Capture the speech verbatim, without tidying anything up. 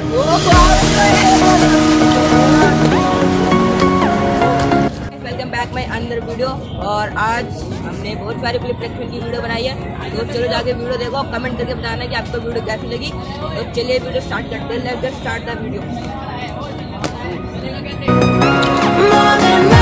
Welcome back my another video. और आज हमने बहुत सारी क्लिप रिएक्शन की वीडियो बनाई है, तो चलो जाके वीडियो देखो, कमेंट करके बताना कि आपको वीडियो कैसी लगी। तो चलिए वीडियो स्टार्ट करते हैं। Let's just start the video.